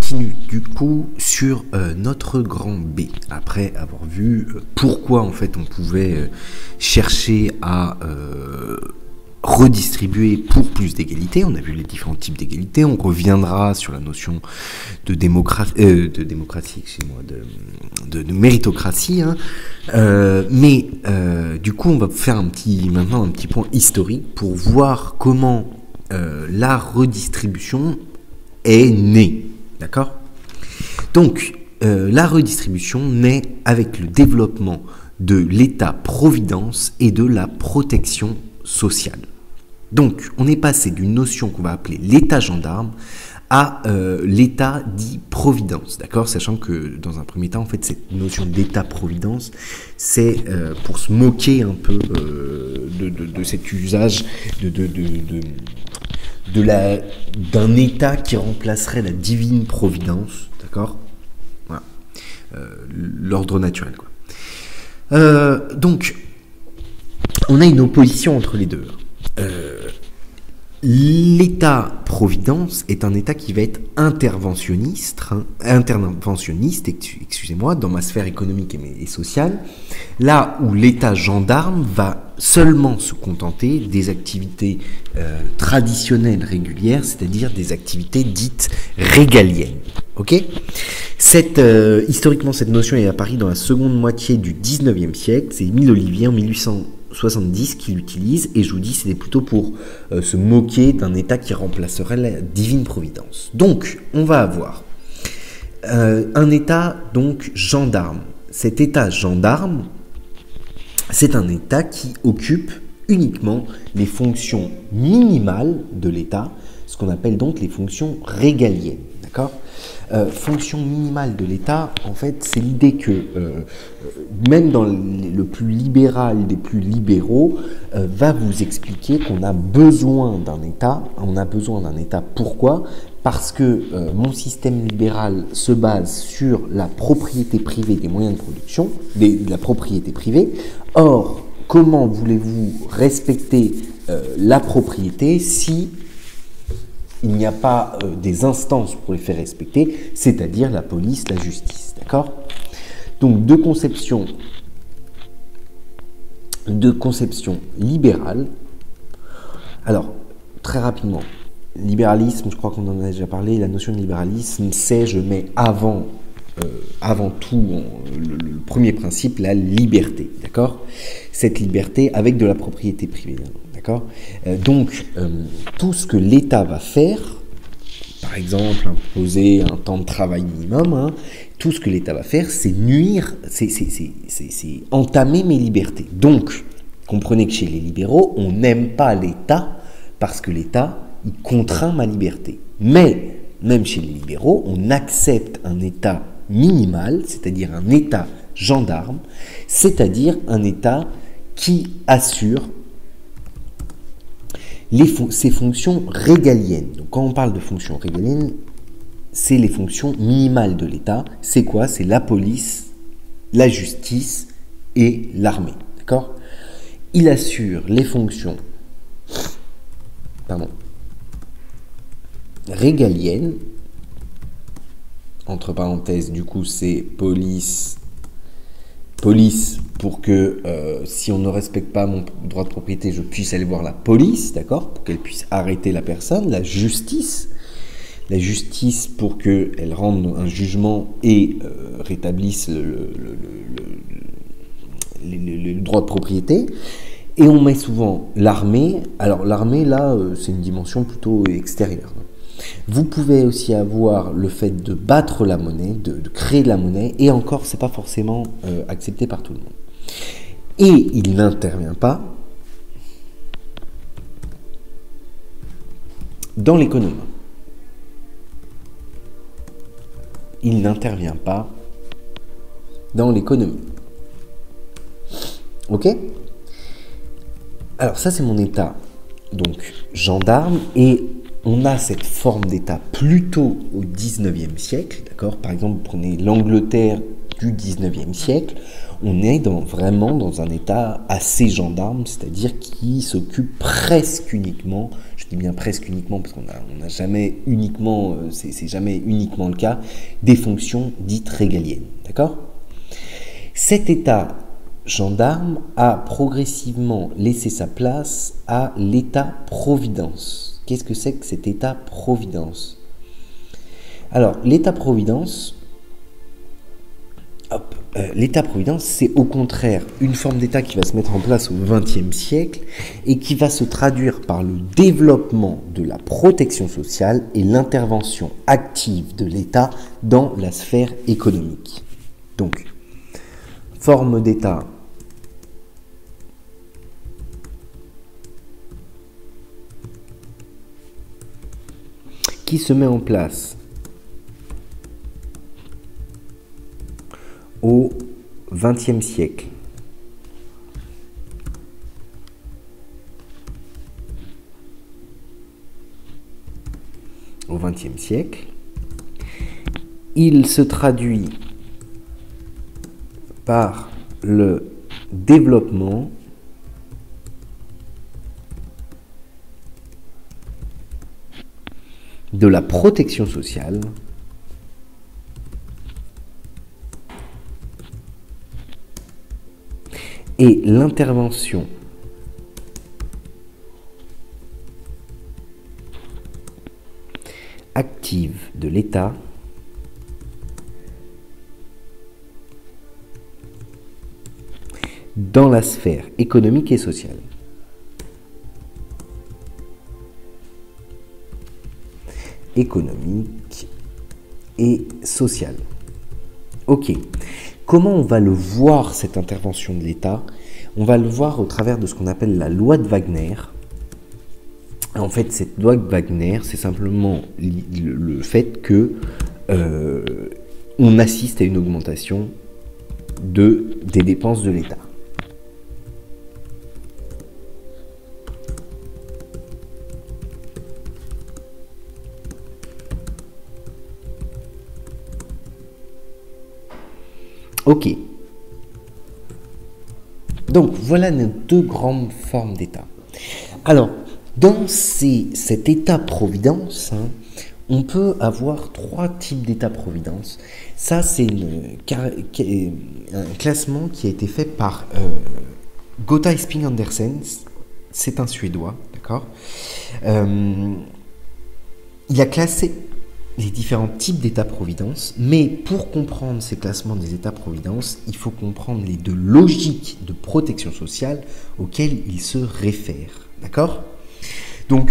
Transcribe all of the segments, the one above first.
continue du coup sur notre grand B, après avoir vu pourquoi en fait on pouvait chercher à redistribuer pour plus d'égalité. On a vu les différents types d'égalité, on reviendra sur la notion de démocratie, excusez-moi, de méritocratie, hein. Mais du coup on va faire maintenant un petit point historique pour voir comment la redistribution est née, d'accord ? Donc la redistribution naît avec le développement de l'État-providence et de la protection sociale. Donc, on est passé d'une notion qu'on va appeler l'État gendarme à l'État dit providence, d'accord ? Sachant que dans un premier temps, en fait, cette notion d'État-providence, c'est pour se moquer un peu de cet usage d'un État qui remplacerait la divine providence, d'accord ? Voilà, l'ordre naturel, quoi. Donc, on a une opposition entre les deux. L'État-providence est un État qui va être interventionniste, excusez-moi, dans ma sphère économique et sociale, là où l'État gendarme va seulement se contenter des activités traditionnelles régulières, c'est-à-dire des activités dites régaliennes. Ok ? Historiquement, cette notion est apparue dans la seconde moitié du 19e siècle. C'est Émile Ollivier en 1870 qui l'utilise, et je vous dis, c'était plutôt pour se moquer d'un État qui remplacerait la divine providence. Donc, on va avoir un État donc gendarme. Cet État gendarme, c'est un État qui occupe uniquement les fonctions minimales de l'État, ce qu'on appelle donc les fonctions régaliennes, d'accord ? Fonction minimale de l'État, en fait, c'est l'idée que même dans le plus libéral des plus libéraux, va vous expliquer qu'on a besoin d'un État. On a besoin d'un État. Pourquoi ? Parce que mon système libéral se base sur la propriété privée des moyens de production, de la propriété privée. Or, comment voulez-vous respecter la propriété si il n'y a pas des instances pour les faire respecter, c'est-à-dire la police, la justice, d'accord ? Donc, de conception libérale. Alors, très rapidement, libéralisme, je crois qu'on en a déjà parlé, la notion de libéralisme, c'est, je mets avant tout, le premier principe, la liberté, d'accord ? Cette liberté avec de la propriété privée, d'accord ? Donc, tout ce que l'État va faire, par exemple, imposer un temps de travail minimum, hein, tout ce que l'État va faire, c'est nuire, c'est entamer mes libertés. Donc, comprenez que chez les libéraux, on n'aime pas l'État parce que l'État, il contraint ma liberté. Mais, même chez les libéraux, on accepte un État minimal, c'est-à-dire un État gendarme, c'est-à-dire un État qui assure ces fonctions régaliennes. Donc, quand on parle de fonctions régaliennes, c'est les fonctions minimales de l'État. C'est quoi ? C'est la police, la justice et l'armée. D'accord ? Il assure les fonctions régaliennes. Entre parenthèses, du coup, c'est police pour que si on ne respecte pas mon droit de propriété, je puisse aller voir la police, d'accord, pour qu'elle puisse arrêter la personne. La justice pour qu'elle rende un jugement et rétablisse le droit de propriété. Et on met souvent l'armée. Alors l'armée, là, c'est une dimension plutôt extérieure. Vous pouvez aussi avoir le fait de battre la monnaie, de créer de la monnaie, et encore, c'est pas forcément accepté par tout le monde. Et il n'intervient pas dans l'économie. Il n'intervient pas dans l'économie. Ok ? Alors ça, c'est mon État, donc gendarme, et on a cette forme d'État plutôt au 19e siècle, d'accord ? Par exemple, vous prenez l'Angleterre du 19e siècle, on est vraiment dans un État assez gendarme, c'est-à-dire qui s'occupe presque uniquement, je dis bien presque uniquement parce qu'on n'a jamais uniquement, c'est jamais uniquement le cas, des fonctions dites régaliennes. D'accord ? Cet État gendarme a progressivement laissé sa place à l'État-providence. Qu'est-ce que c'est que cet État-providence ? Alors, l'État-providence, l'État-providence, c'est au contraire une forme d'État qui va se mettre en place au XXe siècle et qui va se traduire par le développement de la protection sociale et l'intervention active de l'État dans la sphère économique. Donc, forme d'État qui se met en place au XXe siècle. Au XXe siècle, il se traduit par le développement de la protection sociale et l'intervention active de l'État dans la sphère économique et sociale. Économique et sociale. Ok. Comment on va le voir, cette intervention de l'État ? On va le voir au travers de ce qu'on appelle la loi de Wagner. En fait, cette loi de Wagner, c'est simplement le fait que on assiste à une augmentation des dépenses de l'État. Ok. Donc, voilà nos deux grandes formes d'État. Alors, dans cet État-providence, on peut avoir trois types d'État-providence. Ça, c'est un classement qui a été fait par Gotha Sping Andersen. C'est un Suédois, d'accord ? Il a classé les différents types d'État-providence, mais pour comprendre ces classements des États-providence, il faut comprendre les deux logiques de protection sociale auxquelles ils se réfèrent, d'accord ? Donc,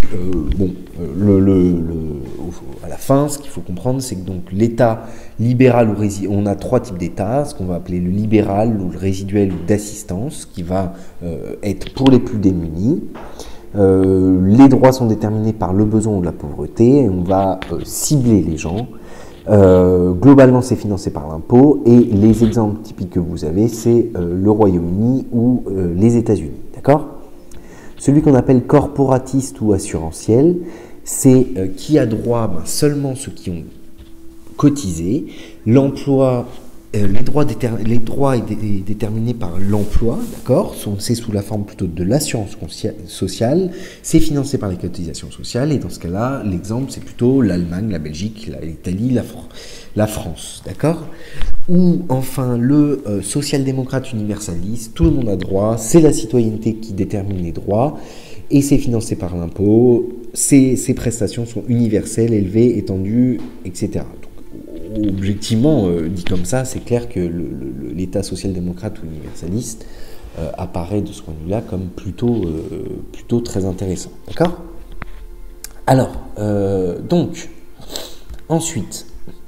à la fin, ce qu'il faut comprendre, c'est que donc l'État libéral ou on a trois types d'État, ce qu'on va appeler le libéral ou le résiduel ou d'assistance, qui va être pour les plus démunis. Les droits sont déterminés par le besoin ou la pauvreté, et on va cibler les gens. Globalement, c'est financé par l'impôt, et les exemples typiques que vous avez, c'est le Royaume-Uni ou les États-Unis, d'accord ? Celui qu'on appelle corporatiste ou assurantiel, c'est qui a droit seulement ceux qui ont cotisé. L'emploi, les droits est déterminé par l'emploi, d'accord ? C'est sous la forme plutôt de l'assurance sociale. C'est financé par les cotisations sociales. Et dans ce cas-là, l'exemple, c'est plutôt l'Allemagne, la Belgique, l'Italie, la France, d'accord ? Ou enfin le social-démocrate universaliste, tout le monde a droit, c'est la citoyenneté qui détermine les droits, et c'est financé par l'impôt, ces prestations sont universelles, élevées, étendues, etc. Donc, objectivement, dit comme ça, c'est clair que l'État social-démocrate ou universaliste apparaît de ce point de vue-là comme plutôt très intéressant. D'accord ? Alors, donc, ensuite,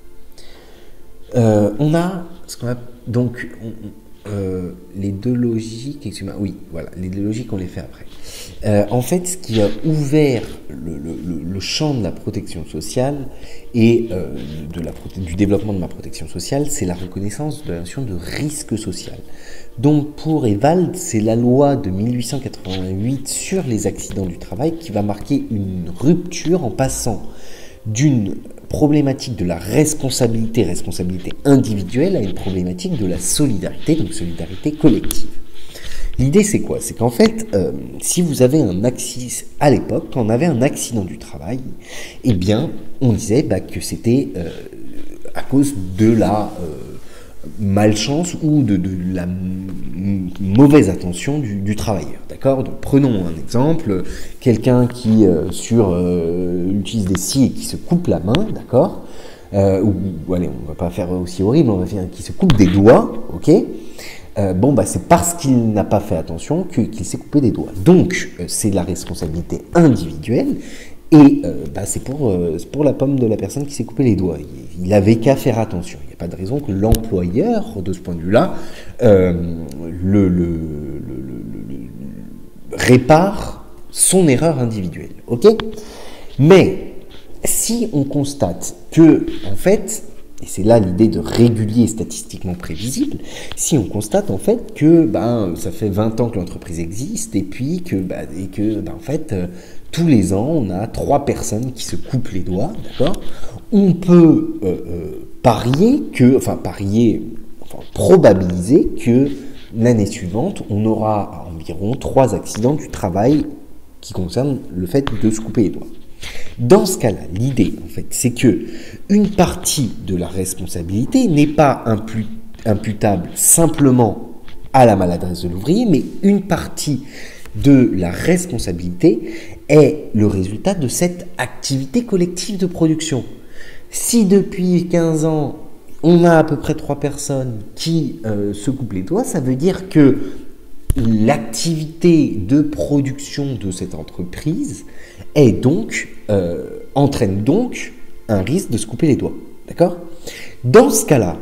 on a ce qu'on appelle donc les deux logiques. Excusez-moi, oui, voilà, les deux logiques, on les fait après. En fait, ce qui a ouvert le champ de la protection sociale et du développement de la protection sociale, c'est la reconnaissance de la notion de risque social. Donc, pour Ewald, c'est la loi de 1888 sur les accidents du travail qui va marquer une rupture en passant d'une problématique de la responsabilité individuelle à une problématique de la solidarité, donc solidarité collective. L'idée, c'est quoi? C'est qu'en fait, si vous avez un accident, à l'époque, quand on avait un accident du travail, eh bien, on disait que c'était à cause de la malchance ou de la mauvaise attention du travailleur, d'accord? Donc, prenons un exemple, quelqu'un qui utilise des scies et qui se coupe la main, d'accord? Allez, on va pas faire aussi horrible, on va faire qui se coupe des doigts, ok? C'est parce qu'il n'a pas fait attention qu'il s'est coupé des doigts. Donc, c'est de la responsabilité individuelle et c'est pour la pomme de la personne qui s'est coupé les doigts. Il n'avait qu'à faire attention. Il n'y a pas de raison que l'employeur, de ce point de vue-là, répare son erreur individuelle. Ok ? Mais si on constate que, en fait, et c'est là l'idée de régulier statistiquement prévisible, si on constate en fait que ça fait 20 ans que l'entreprise existe et puis que en fait tous les ans on a 3 personnes qui se coupent les doigts, d'accord ? On peut probabiliser que l'année suivante on aura environ 3 accidents du travail qui concernent le fait de se couper les doigts. Dans ce cas-là, l'idée, en fait, c'est que une partie de la responsabilité n'est pas imputable simplement à la maladresse de l'ouvrier, mais une partie de la responsabilité est le résultat de cette activité collective de production. Si depuis 15 ans, on a à peu près 3 personnes qui se coupent les doigts, ça veut dire que l'activité de production de cette entreprise entraîne donc un risque de se couper les doigts. D'accord ? Dans ce cas-là,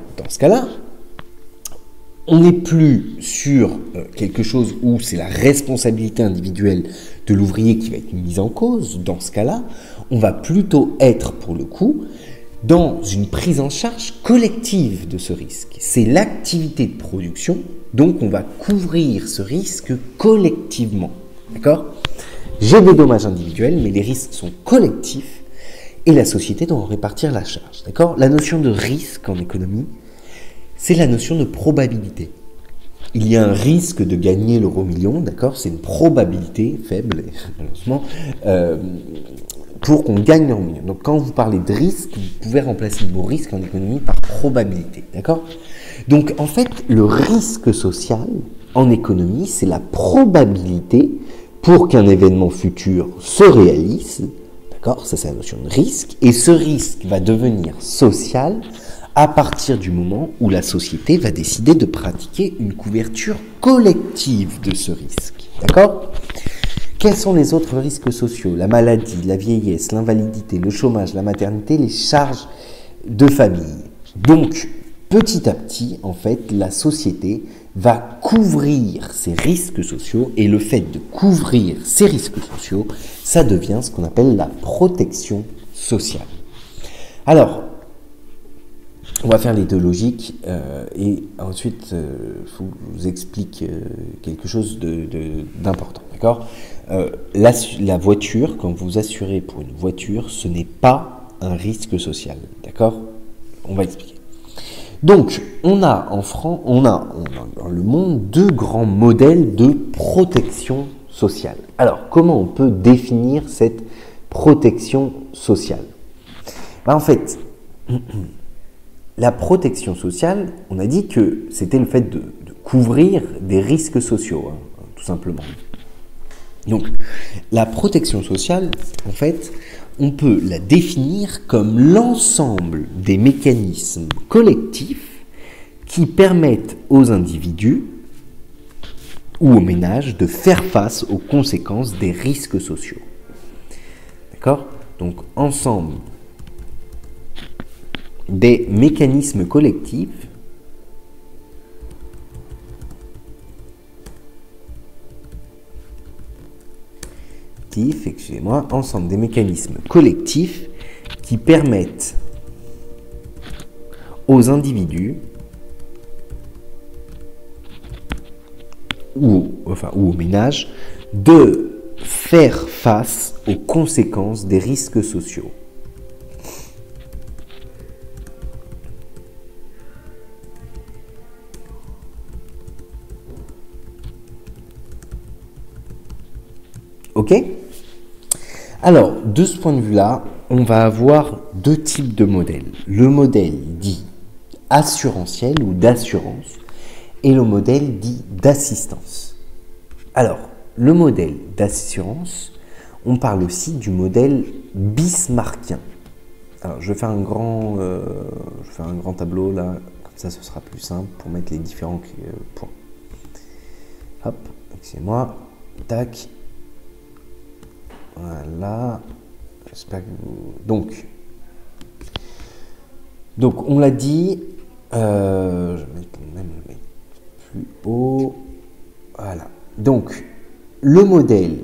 on n'est plus sur quelque chose où c'est la responsabilité individuelle de l'ouvrier qui va être mise en cause. Dans ce cas-là, on va plutôt être, pour le coup, dans une prise en charge collective de ce risque. C'est l'activité de production, donc on va couvrir ce risque collectivement. D'accord ? J'ai des dommages individuels, mais les risques sont collectifs et la société doit en répartir la charge. D'accord ? La notion de risque en économie, c'est la notion de probabilité. Il y a un risque de gagner l'euro million, d'accord ? C'est une probabilité faible, malheureusement, pour qu'on gagne l'euro million. Donc quand vous parlez de risque, vous pouvez remplacer le mot risque en économie par probabilité, d'accord ? Donc en fait, le risque social en économie, c'est la probabilité pour qu'un événement futur se réalise, d'accord ? Ça, c'est la notion de risque. Et ce risque va devenir social à partir du moment où la société va décider de pratiquer une couverture collective de ce risque. D'accord ? Quels sont les autres risques sociaux ? La maladie, la vieillesse, l'invalidité, le chômage, la maternité, les charges de famille. Donc, petit à petit, en fait, la société va couvrir ces risques sociaux et le fait de couvrir ces risques sociaux, ça devient ce qu'on appelle la protection sociale. Alors, on va faire les deux logiques et ensuite, je vous explique quelque chose d'important, d'accord ? La voiture, quand vous assurez pour une voiture, ce n'est pas un risque social, d'accord ? On va expliquer. Donc, on a dans le monde 2 grands modèles de protection sociale. Alors, comment on peut définir cette protection sociale ? En fait, la protection sociale, on a dit que c'était le fait de couvrir des risques sociaux, tout simplement. Donc, la protection sociale, en fait, on peut la définir comme l'ensemble des mécanismes collectifs qui permettent aux individus ou aux ménages de faire face aux conséquences des risques sociaux. D'accord ? Donc, ensemble des mécanismes collectifs ensemble des mécanismes collectifs qui permettent aux individus ou aux ménages de faire face aux conséquences des risques sociaux. Ok? Alors, de ce point de vue-là, on va avoir deux types de modèles. Le modèle dit assurantiel ou d'assurance et le modèle dit d'assistance. Alors, le modèle d'assurance, on parle aussi du modèle bismarckien. Alors, je vais faire un grand tableau là, comme ça ce sera plus simple pour mettre les différents points. Hop, excusez-moi, tac. Voilà, j'espère que vous... Donc on l'a dit, je vais même le mettre plus haut. Voilà. Donc, le modèle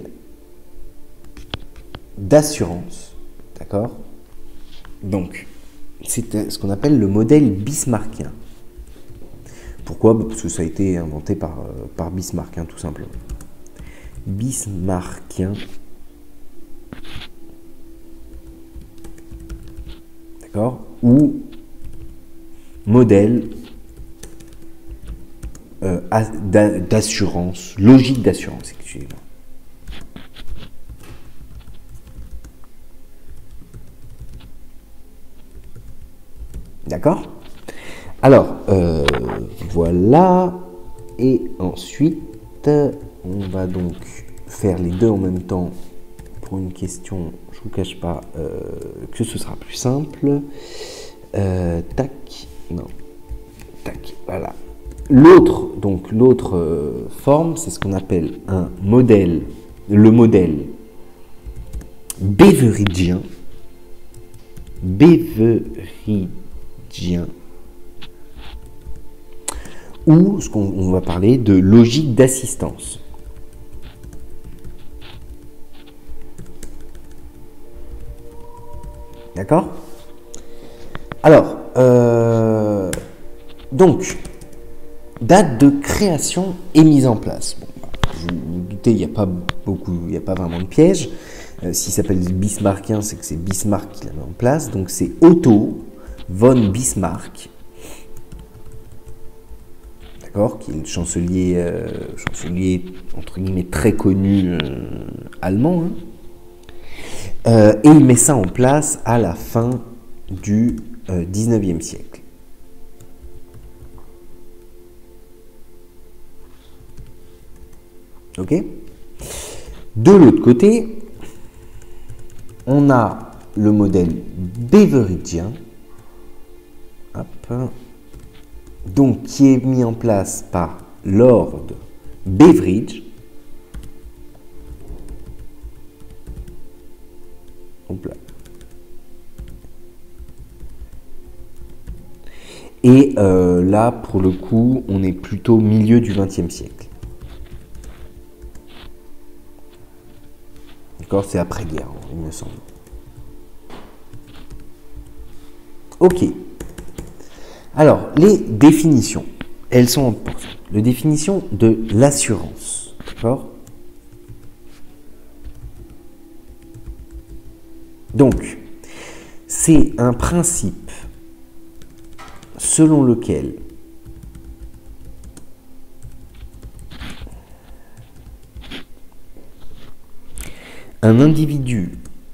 d'assurance, d'accord? Donc, c'est ce qu'on appelle le modèle bismarckien. Pourquoi? Parce que ça a été inventé par Bismarck, hein, tout simplement. Bismarckien. D'accord? Ou modèle d'assurance, logique d'assurance, excusez-moi. D'accord? Alors, voilà. Et ensuite, on va donc faire les deux en même temps pour une question, je ne vous cache pas que ce sera plus simple. Tac, non, tac, voilà. L'autre forme, c'est ce qu'on appelle un modèle, le modèle beveridgien, ou ce qu'on va parler de logique d'assistance. D'accord? Alors, donc, date de création et mise en place. Bon, vous vous doutez, il n'y a pas vraiment de piège. S'il s'appelle bismarckien, c'est que c'est Bismarck qui l'a mis en place. Donc, c'est Otto von Bismarck, d'accord, qui est le chancelier entre guillemets très connu allemand. Hein. Et il met ça en place à la fin du 19e siècle. Ok? De l'autre côté, on a le modèle beveridgien, donc qui est mis en place par Lord Beveridge. Et là, pour le coup, on est plutôt au milieu du XXe siècle. D'accord, c'est après-guerre, il me semble. Ok. Alors, les définitions, elles sont importantes. La définition de l'assurance, d'accord? Donc, c'est un principe selon lequel un individu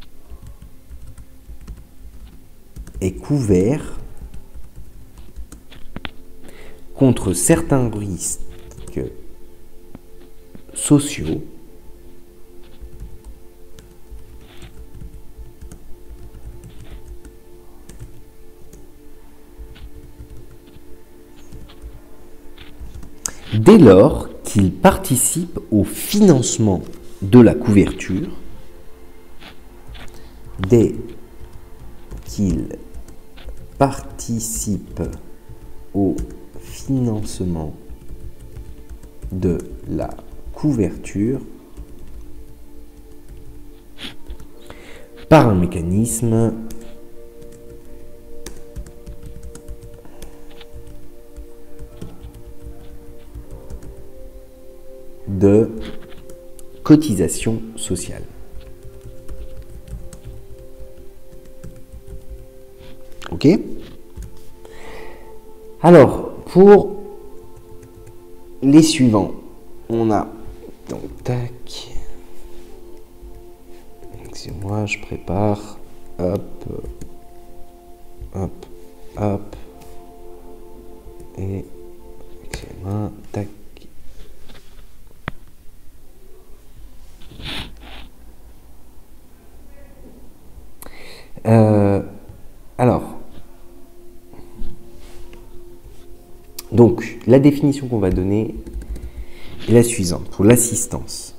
est couvert contre certains risques sociaux dès lors qu'il participe au financement de la couverture, dès qu'il participe au financement de la couverture par un mécanisme de cotisation sociale. Ok? Alors, pour les suivants, on a donc tac. excusez-moi, je prépare. Hop. Hop. Hop. Et excusez-moi, tac. Alors, donc, la définition qu'on va donner est la suivante pour l'assistance.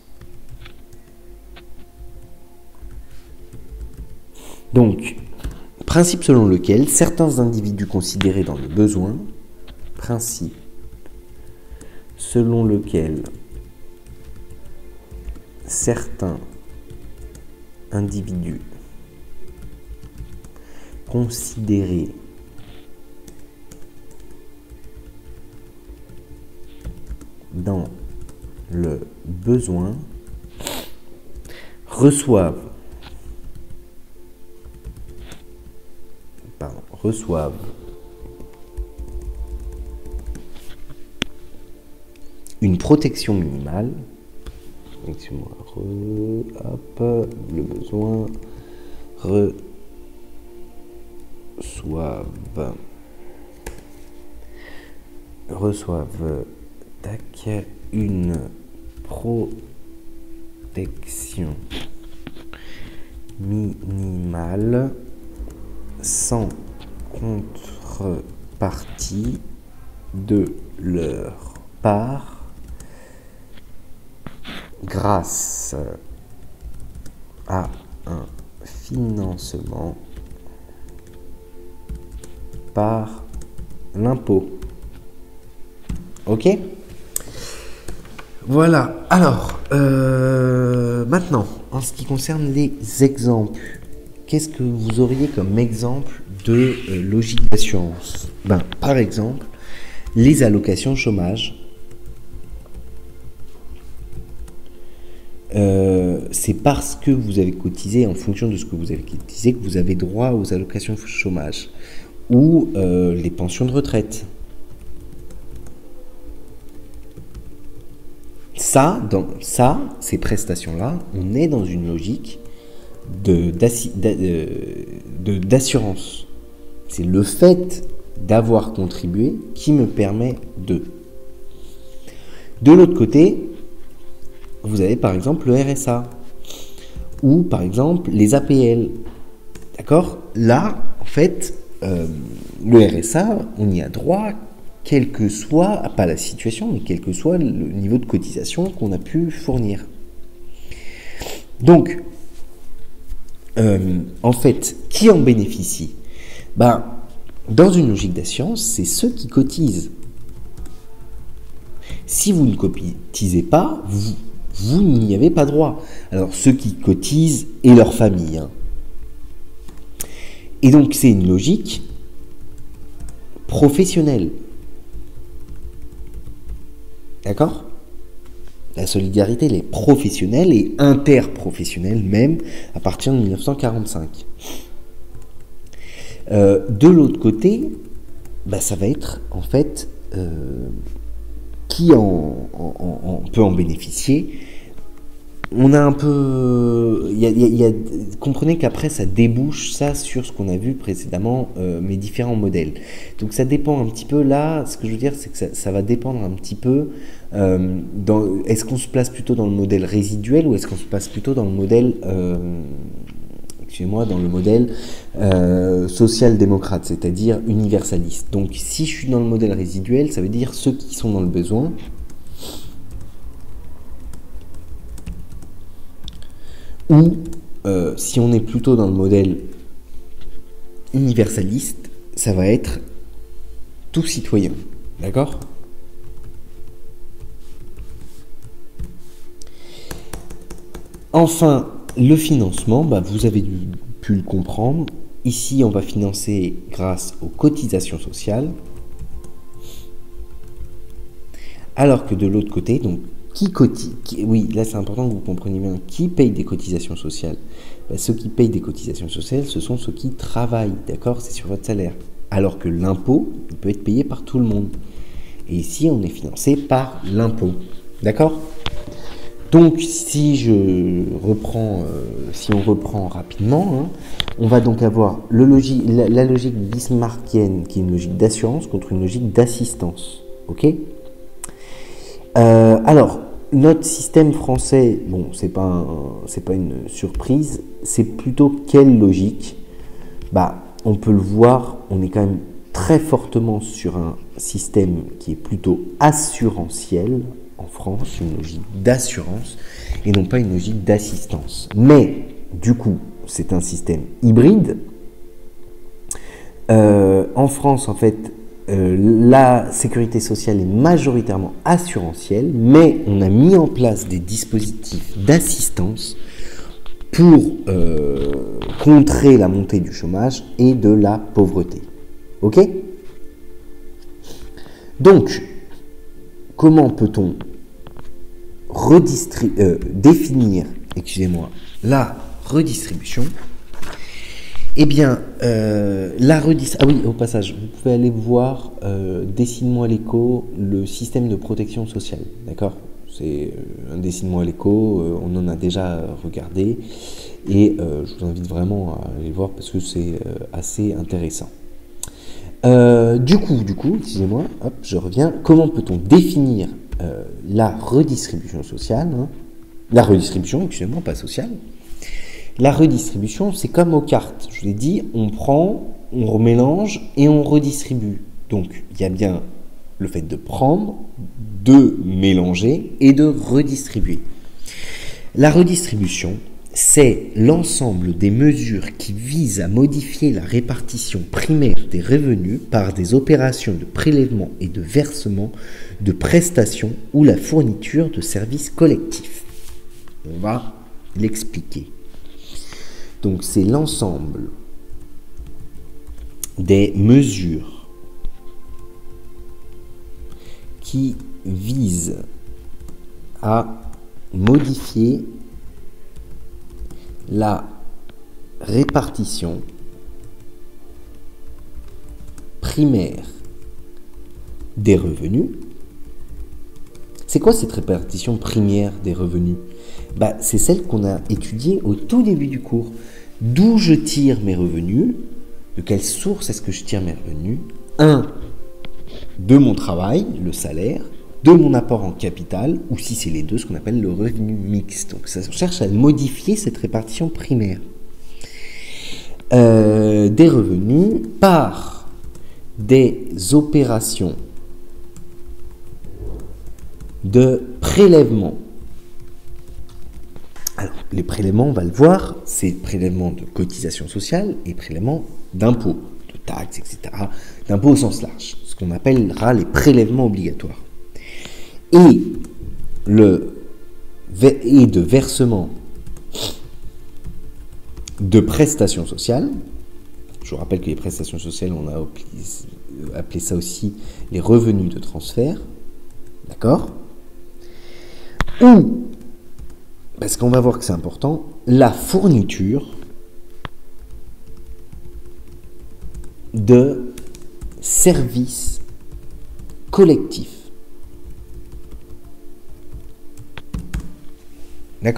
Donc, principe selon lequel certains individus considérés dans le besoin, principe selon lequel certains individus considérés dans le besoin reçoivent une protection minimale. Excusez-moi, hop, le besoin reçoivent tac, une protection minimale sans contrepartie de leur part grâce à un financement par l'impôt. Ok ? Voilà. Alors, maintenant, en ce qui concerne les exemples, qu'est-ce que vous auriez comme exemple de logique d'assurance ? Par exemple, les allocations chômage. C'est parce que vous avez cotisé, en fonction de ce que vous avez cotisé, que vous avez droit aux allocations chômage ou les pensions de retraite. Ces prestations-là, on est dans une logique d'assurance. C'est le fait d'avoir contribué qui me permet de. De l'autre côté, vous avez par exemple le RSA ou par exemple les APL. D'accord ? Là, en fait, le RSA, on y a droit, quelle que soit, pas la situation, mais quel que soit le niveau de cotisation qu'on a pu fournir. Donc, en fait, qui en bénéficie ? Dans une logique d'assurance, c'est ceux qui cotisent. Si vous ne cotisez pas, vous n'y avez pas droit. Alors, ceux qui cotisent et leur famille. Et donc, c'est une logique professionnelle. D'accord ? La solidarité, elle est professionnelle et interprofessionnelle même à partir de 1945. De l'autre côté, ça va être en fait qui peut en bénéficier. On a un peu, comprenez qu'après ça débouche sur ce qu'on a vu précédemment, mes différents modèles. Donc ça dépend un petit peu là. Ce que je veux dire, c'est que ça va dépendre un petit peu. Est-ce qu'on se place plutôt dans le modèle résiduel ou est-ce qu'on se place plutôt dans le modèle, dans le modèle social-démocrate, c'est-à-dire universaliste. Donc si je suis dans le modèle résiduel, ça veut dire ceux qui sont dans le besoin. Ou si on est plutôt dans le modèle universaliste, ça va être tout citoyen. D'accord ? Enfin, le financement, vous avez pu le comprendre. Ici, on va financer grâce aux cotisations sociales. Alors que de l'autre côté, donc, qui cotise ? Oui, là c'est important que vous compreniez bien. Qui paye des cotisations sociales ? Ceux qui payent des cotisations sociales, ce sont ceux qui travaillent, d'accord ? C'est sur votre salaire. Alors que l'impôt, il peut être payé par tout le monde. Et ici, on est financé par l'impôt, d'accord ? Donc, si on reprend rapidement, hein, on va donc avoir la logique bismarckienne, qui est une logique d'assurance, contre une logique d'assistance. Ok ? Alors, notre système français, bon, c'est pas une surprise, c'est plutôt quelle logique ? Bah, on peut le voir, on est quand même très fortement sur un système qui est plutôt assurantiel en France, une logique d'assurance et non pas une logique d'assistance. Mais du coup, c'est un système hybride. En France, en fait, la sécurité sociale est majoritairement assurantielle, mais on a mis en place des dispositifs d'assistance pour contrer la montée du chômage et de la pauvreté. Ok ? Donc, comment peut-on définir, la redistribution ? Eh bien, ah oui, au passage, vous pouvez aller voir, dessine-moi à l'écho, le système de protection sociale, d'accord ? C'est un dessine-moi à l'écho, on en a déjà regardé, et je vous invite vraiment à aller le voir parce que c'est assez intéressant. Du coup, excusez-moi, hop, je reviens. Comment peut-on définir la redistribution sociale, hein ? La redistribution, excusez-moi, pas sociale. La redistribution, c'est comme aux cartes. Je vous l'ai dit, on prend, on remélange et on redistribue. Donc, il y a bien le fait de prendre, de mélanger et de redistribuer. La redistribution, c'est l'ensemble des mesures qui visent à modifier la répartition primaire des revenus par des opérations de prélèvement et de versement de prestations ou la fourniture de services collectifs. On va l'expliquer. Donc, c'est l'ensemble des mesures qui visent à modifier la répartition primaire des revenus. C'est quoi cette répartition primaire des revenus ? C'est celle qu'on a étudiée au tout début du cours. D'où je tire mes revenus ? De quelle source est-ce que je tire mes revenus ? 1. De mon travail, le salaire, de mon apport en capital, ou si c'est les deux, ce qu'on appelle le revenu mixte. Donc ça cherche à modifier cette répartition primaire des revenus par des opérations de prélèvement. Alors, les prélèvements, on va le voir, c'est prélèvement de cotisation sociale et prélèvement d'impôts, de taxes, etc. D'impôts au sens large, ce qu'on appellera les prélèvements obligatoires. Et de versement de prestations sociales. Je vous rappelle que les prestations sociales, on a appelé ça aussi les revenus de transfert. D'accord ? Ou, parce qu'on va voir que c'est important, la fourniture de services collectifs. D'accord ?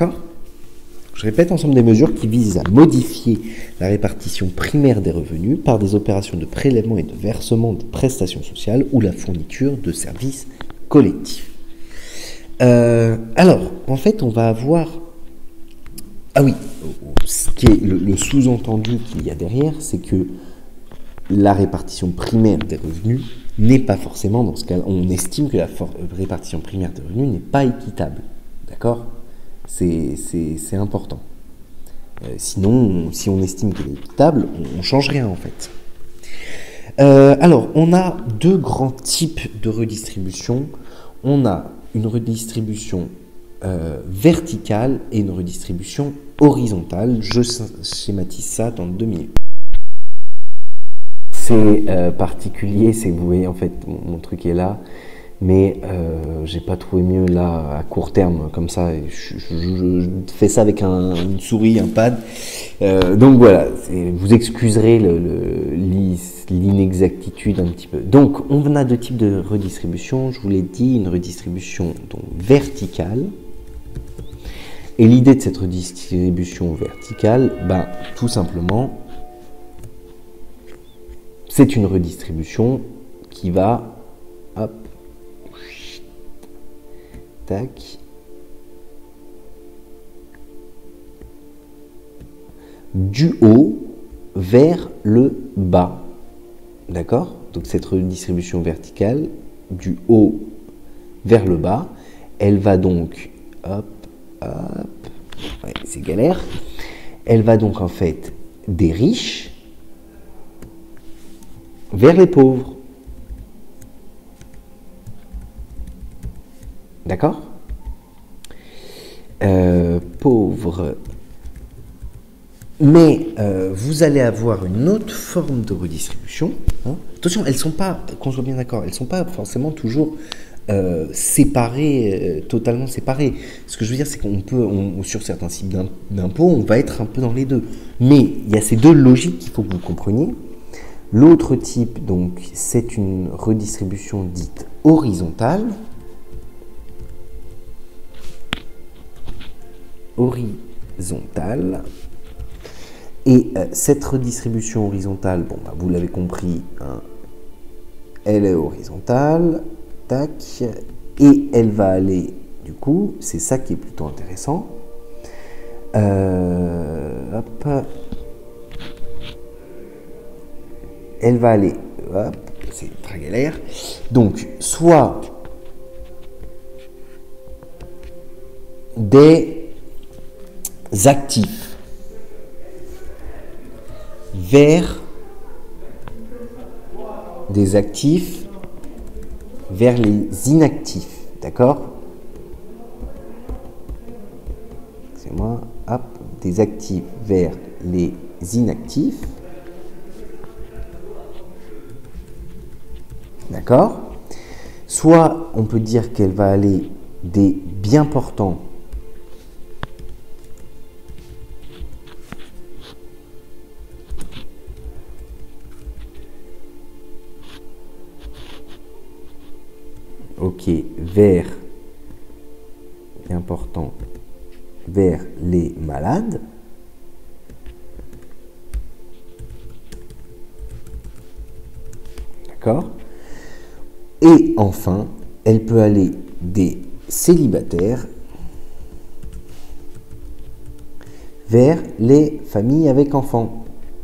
Je répète, ensemble des mesures qui visent à modifier la répartition primaire des revenus par des opérations de prélèvement et de versement de prestations sociales ou la fourniture de services collectifs. Alors, en fait, on va avoir... Ah oui, ce qui est le sous-entendu qu'il y a derrière, c'est que la répartition primaire des revenus n'est pas forcément, dans ce cas, on estime que la répartition primaire des revenus n'est pas équitable. D'accord ? C'est important. Sinon, si on estime qu'elle est équitable, on ne change rien en fait. Alors, on a deux grands types de redistribution. On a une redistribution verticale et une redistribution horizontale. Je schématise ça dans 2 minutes. C'est particulier, c'est que vous voyez en fait mon truc est là, mais j'ai pas trouvé mieux là à court terme comme ça. Je fais ça avec une souris, un pad. Donc voilà, vous excuserez l'inexactitude un petit peu. Donc on a 2 types de redistribution. Je vous l'ai dit, une redistribution donc verticale Et l'idée de cette redistribution verticale, ben, tout simplement, c'est une redistribution qui va, hop, tac, du haut vers le bas. D'accord? Donc cette redistribution verticale, du haut vers le bas, elle va donc, hop, hop, ouais, c'est galère, elle va donc en fait des riches vers les pauvres. D'accord? Pauvres. Mais vous allez avoir une autre forme de redistribution. Hein. Attention, elles sont pas, qu'on soit bien d'accord, elles ne sont pas forcément toujours séparées, totalement séparées. Ce que je veux dire, c'est qu'on peut, sur certains types d'impôts, on va être un peu dans les deux. Mais il y a ces deux logiques qu'il faut que vous compreniez. L'autre type, donc, c'est une redistribution dite horizontale. Horizontale. Et cette redistribution horizontale, bon, bah, vous l'avez compris, hein, elle est horizontale, tac, et elle va aller, du coup, c'est ça qui est plutôt intéressant. Hop, elle va aller, hop, c'est très galère. Donc, soit des actifs vers des actifs vers les inactifs, d'accord? Excusez-moi, hop, des actifs vers les inactifs, d'accord? Soit on peut dire qu'elle va aller des biens portants vers, important, vers les malades. D'accord? Et enfin, elle peut aller des célibataires vers les familles avec enfants.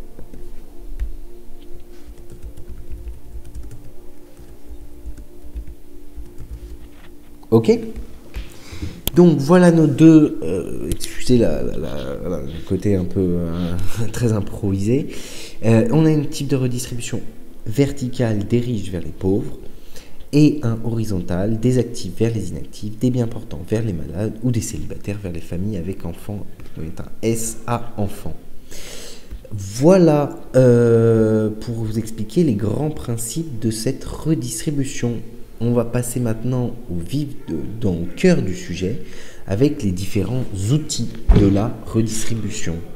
Ok? Donc voilà nos deux, excusez le côté un peu très improvisé. On a un type de redistribution verticale des riches vers les pauvres et un horizontal des actifs vers les inactifs, des biens portants vers les malades ou des célibataires vers les familles avec enfants, un S à enfants. Voilà pour vous expliquer les grands principes de cette redistribution. On va passer maintenant au cœur du sujet avec les différents outils de la redistribution.